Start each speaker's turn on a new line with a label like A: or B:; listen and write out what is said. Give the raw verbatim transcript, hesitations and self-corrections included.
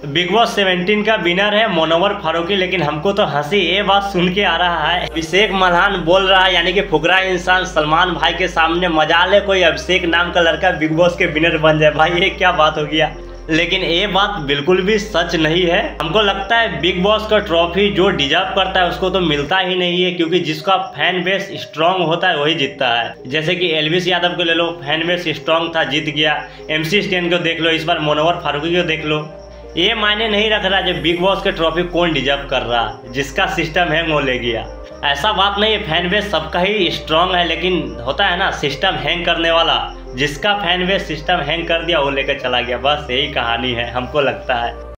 A: Big Boss seventeen का winner है मोनोवर फारूकी। लेकिन हमको तो हंसी ये बात सुन के आ रहा है, अभिषेक मल्हान बोल रहा है यानी कि फुकरा इंसान सलमान भाई के सामने मजा ले कोई अभिषेक नाम का लड़का बिग बॉस के विनर बन जाए। भाई ये क्या बात हो गया। लेकिन ये बात बिल्कुल भी सच नहीं है। हमको लगता है बिग बॉस का ट्रॉफी जो डिजर्व करता है उसको तो मिलता ही नहीं है, क्योंकि जिसका फैन बेस स्ट्रांग होता है वही जीतता है। जैसे कि एलविस यादव को ले लो, फैन बेस स्ट्रांग था, जीत गया। एमसी स्टैन को देख लो, इस बार मोनोवर फारूकी को देख लो। ये मायने नहीं रख रहा जब बिग बॉस के ट्रॉफी कौन डिजर्व कर रहा, जिसका सिस्टम हैंग वो ले गया। ऐसा बात नहीं है, फैन बेस सबका ही स्ट्रांग है, लेकिन होता है ना सिस्टम हैंग करने वाला। जिसका फैन बेस सिस्टम हैंग कर दिया वो लेकर चला गया। बस यही कहानी है हमको लगता है।